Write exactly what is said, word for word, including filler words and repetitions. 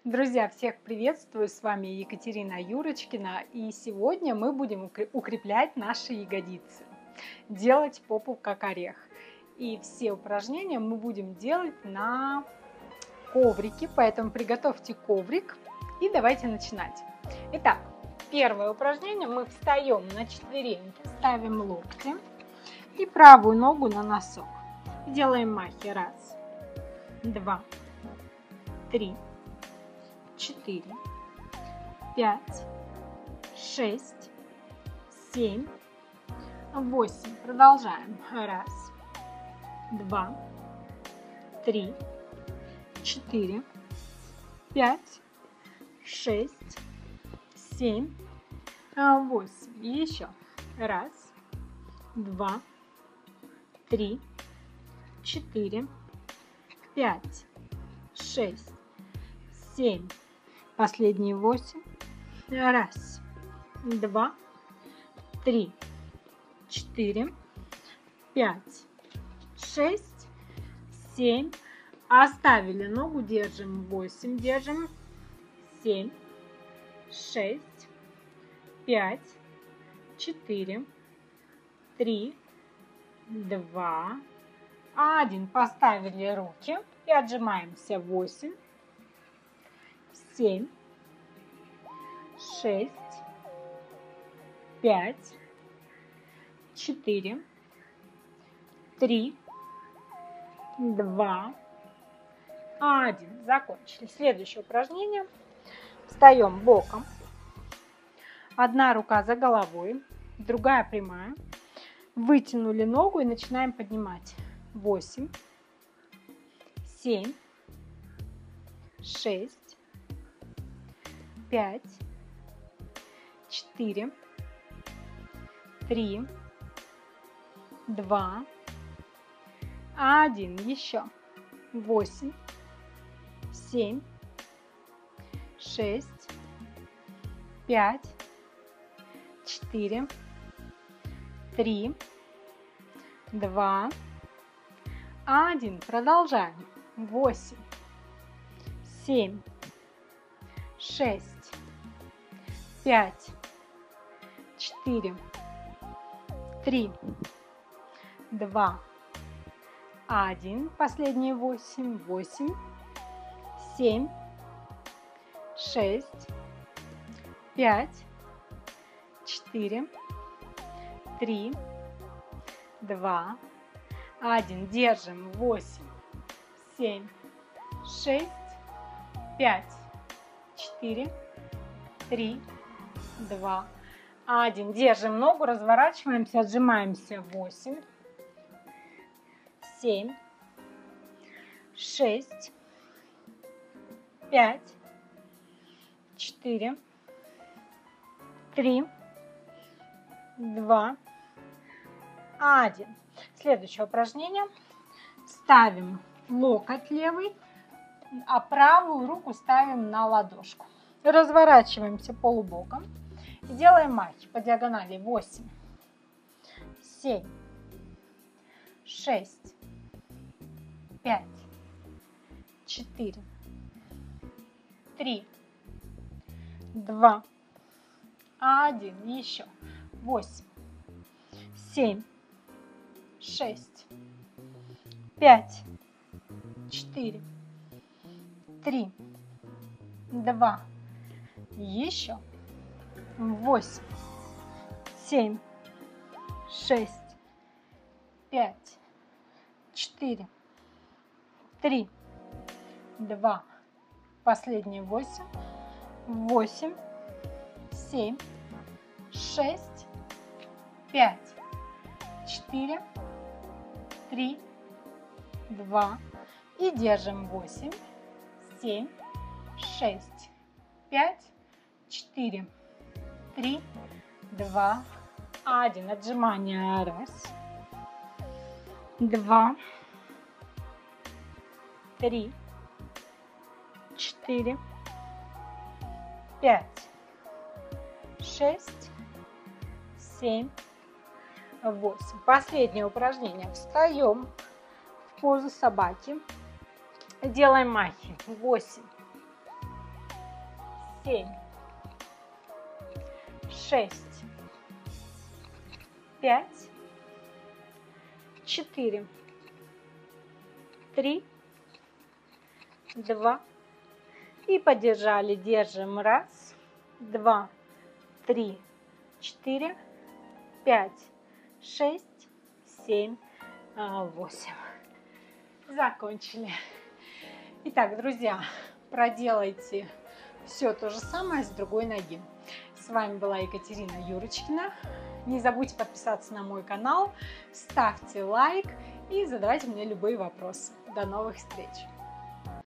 Друзья, всех приветствую! С вами Екатерина Юрочкина, и сегодня мы будем укреплять наши ягодицы, делать попу как орех. И все упражнения мы будем делать на коврике, поэтому приготовьте коврик и давайте начинать. Итак, первое упражнение: мы встаем на четвереньки, ставим локти и правую ногу на носок. Делаем махи. Раз, два, три, четыре, пять, шесть, семь, восемь. Продолжаем. Раз, два, три, четыре, пять, шесть, семь, восемь. Еще. Раз, два, три, четыре, пять, шесть, семь. Последние восемь. Раз, два, три, четыре, пять, шесть, семь. Оставили ногу, держим. Восемь, держим. Семь, шесть, пять, четыре, три, два, один. Поставили руки и отжимаемся. Восемь, семь, шесть, пять, четыре, три, два, один. Закончили. Следующее упражнение. Встаем боком. Одна рука за головой, другая прямая. Вытянули ногу и начинаем поднимать. Восемь, семь, шесть, пять, четыре, три, два, один. Еще. Восемь, семь, шесть, пять, четыре, три, два, один. Продолжаем. Восемь, семь, шесть, пять, четыре, три, два, один. Последние восемь. Восемь, семь, шесть, пять, четыре, три, два, один. Держим. Восемь, семь, шесть, пять, четыре, три, два, один. Держим ногу, разворачиваемся, отжимаемся. Восемь, семь, шесть, пять, четыре, три, два, один. Следующее упражнение. Ставим локоть левый, а правую руку ставим на ладошку. Разворачиваемся полубоком и делаем махи по диагонали. Восемь, семь, шесть, пять, четыре, три, два, один. Еще. Восемь, семь, шесть, пять, четыре, три, два. Еще. Восемь, семь, шесть, пять, четыре, три, два. Последние восемь. Восемь, семь, шесть, пять, четыре, три, два. И держим. Восемь, семь, шесть, пять, четыре, три, два, один. Отжимания. Раз, два, три, четыре, пять, шесть, семь, восемь. Последнее упражнение. Встаем в позу собаки. Делаем махи. Восемь, семь, шесть, пять, четыре, три, два. И подержали. Держим. Раз, два, три, четыре, пять, шесть, семь, восемь. Закончили. Итак, друзья, проделайте все то же самое с другой ноги. С вами была Екатерина Юрочкина. Не забудьте подписаться на мой канал, ставьте лайк и задавайте мне любые вопросы. До новых встреч!